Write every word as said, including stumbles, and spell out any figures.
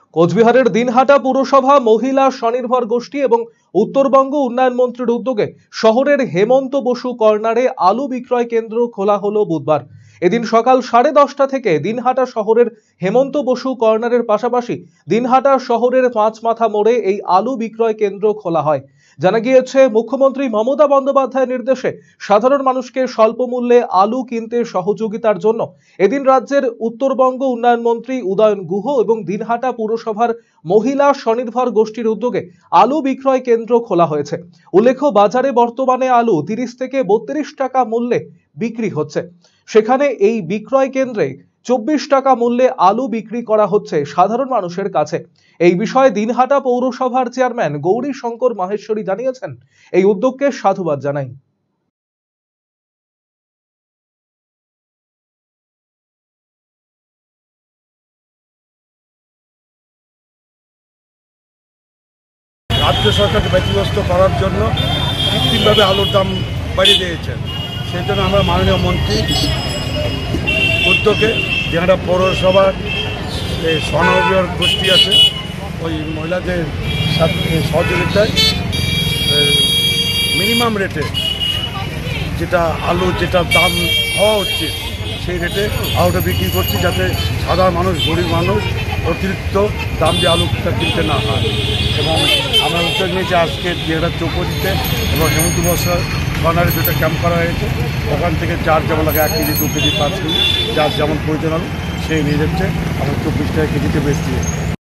কোচবিহারের দিনহাটা পুরসভা মহিলা স্বনির্ভর গোষ্ঠী এবং উত্তরবঙ্গ উন্নয়ন মন্ত্রীর উদ্যোগে শহরের হেমন্ত বসু কর্নারে আলু বিক্রয় কেন্দ্র খোলা হলো বুধবার। এদিন সকাল সাড়ে দশটা থেকে দিনহাটা শহরের হেমন্ত বসু কর্নারের পাশাপাশি দিনহাটা শহরের পাঁচমাথা মোড়ে এই আলু বিক্রয় কেন্দ্র খোলা হয়। জানা গিয়েছে, মুখ্যমন্ত্রী মমতা বন্দ্যোপাধ্যায়ের নির্দেশে সাধারণ মানুষকে স্বল্প মূল্যে আলু কিনতে সহযোগিতার জন্য এদিন রাজ্যের উত্তরবঙ্গ উন্নয়ন মন্ত্রী উদয়ন গুহ এবং দিনহাটা পুরসভার মহিলা স্বনির্ভর গোষ্ঠীর উদ্যোগে আলু বিক্রয় কেন্দ্র খোলা হয়েছে। উল্লেখ্য, বাজারে বর্তমানে আলু তিরিশ থেকে বত্রিশ টাকা মূল্যে বিক্রি হচ্ছে। সেখানে এই বিক্রয় কেন্দ্রে চব্বিশ টাকা মূল্যে আলু বিক্রি করা হচ্ছে সাধারণ মানুষের কাছে। এই বিষয়ে দিনহাটা পৌরসভার চেয়ারম্যান গৌরী শঙ্কর মাহেশ্বরী জানিয়েছেন, এই উদ্যোগকে সাধুবাদ জানাই। রাজ্য সরকারকে ব্যতিগ্রস্ত করার জন্য কৃত্রিমভাবে আলুর দাম বাড়িয়ে দিয়েছেন। সেই জন্য আমরা মাননীয় মন্ত্রী উদ্যোগে যেখানে পৌরসভার স্বনির্ভর গোষ্ঠী আছে, ওই মহিলাদের সাথে সহযোগিতায় মিনিমাম রেটে যেটা আলু যেটা দাম হওয়া উচিত সেই রেটে আলুটা বিক্রি করছি, যাতে সাধারণ মানুষ, গরিব মানুষ অতিরিক্ত দাম দিয়ে আলুটা কিনতে না হয়। এবং আমরা উদ্যোগ নিয়েছি আজকে যেটা চৌপতিতে এবং হেমন্ত বসু কর্নারে যেটা ক্যাম্প করা হয়েছে, ওখান থেকে চার যেমন লাগে এক কেজি, দু কেজি, পাঁচ কেজি, যার যেমন প্রয়োজন হবে সেই নিয়ে যাচ্ছে। আমরা চব্বিশ টাকা কেজিতে বেচছি।